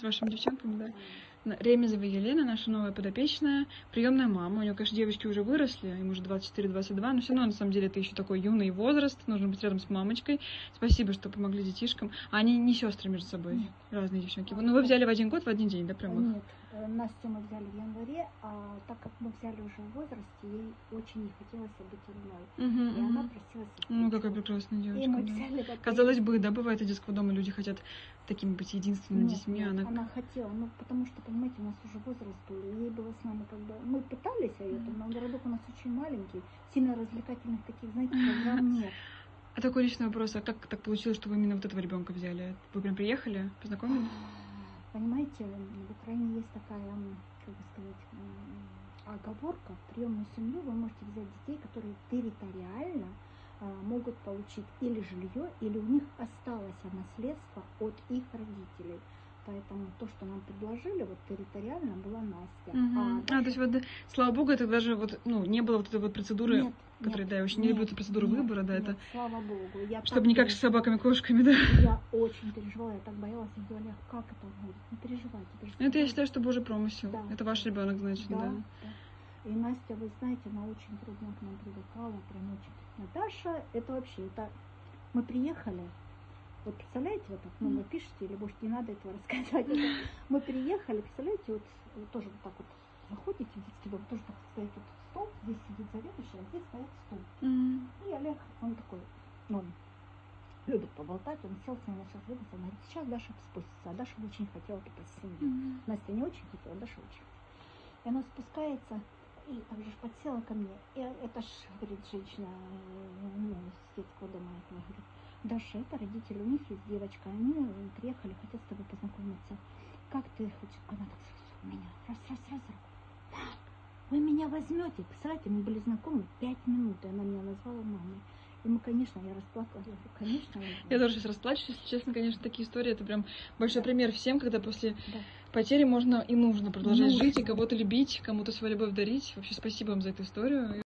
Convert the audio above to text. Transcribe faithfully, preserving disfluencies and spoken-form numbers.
вашими девчонками, да. Ремезова Елена, наша новая подопечная, приемная мама. У нее, конечно, девочки уже выросли, им уже двадцать четыре двадцать два, но все равно, на самом деле, это еще такой юный возраст, нужно быть рядом с мамочкой. Спасибо, что помогли детишкам. А они не сестры между собой, Нет. Разные девчонки. Ну, вы взяли в один год, в один день, да, прям их? Нет, Настю мы взяли в январе, а так как мы взяли уже в возрасте, ей очень не хотелось быть одной. Угу, и угу. она просила сестричку. Ну, какая прекрасная девочка, И мы да. взяли такой... Казалось бы, да, бывает из детского дома люди хотят такими быть единственными Нет, детьми. нет, Она... она хотела, ну, потому что, понимаете, у нас уже возраст был, и ей было с нами как бы... Мы пытались ее, mm. но городок у нас очень маленький, сильно развлекательных таких, знаете, программ нет. А такой личный вопрос, а как так получилось, что вы именно вот этого ребенка взяли? Вы прям приехали, познакомились? Понимаете, в Украине есть такая, как бы сказать, оговорка: в приемную семью вы можете взять детей, которые территориально могут получить или жилье, или у них осталось наследство от их родителей. Поэтому то, что нам предложили, вот территориально была Настя. Угу. А, а даже... то есть вот, слава богу, это даже вот, ну, не было вот этой вот процедуры, нет, которая, нет, да, я очень нет, не люблю эту процедуру нет, выбора, да, нет, это... слава богу. Я чтобы не как с собаками-кошками, да. Я очень переживала, я так боялась, я говорила, как это будет, не переживайте. переживайте. Это я считаю, что Божий промысел. Да. Это ваш ребенок, значит, да. да. да. И Настя, вы знаете, она очень трудно к нам привыкала, прям очень. Наташа, это вообще, это мы приехали, вот представляете, вот так, ну, вы пишете, или может не надо этого рассказывать. Это, мы приехали, представляете, вот, вот тоже вот так вот заходите в детский дом, тоже так стоит вот стол, здесь сидит заведующий, а здесь стоит стул. Mm. И Олег, он такой, ну, любит поболтать, он сел с ней, начал двигаться, он говорит, сейчас Даша спустится, а Даша очень хотела попасть в семью. Mm. Настя не очень хотела, Даша очень хотела. И она спускается, и так же подсела ко мне, и это ж, говорит, женщина, ну, из детского дома, этого, говорит, Даша, это родители, у них есть девочка, они приехали, хотят с тобой познакомиться. Как ты хочешь? Она так сразу у меня, раз, раз, раз, раз. Вы меня возьмете? Представляете, мы были знакомы пять минут, и она меня назвала мамой. И мы, конечно, я расплакалась. Я говорю, конечно. Я тоже сейчас расплачусь, если честно, конечно, такие истории, это прям большой да. пример всем, когда после да. потери можно и нужно продолжать нужно. жить, и кого-то любить, кому-то свою любовь дарить. Вообще, спасибо вам за эту историю.